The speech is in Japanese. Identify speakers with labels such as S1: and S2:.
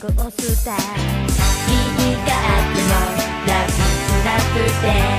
S1: コースター」「右が悪のラブスラップで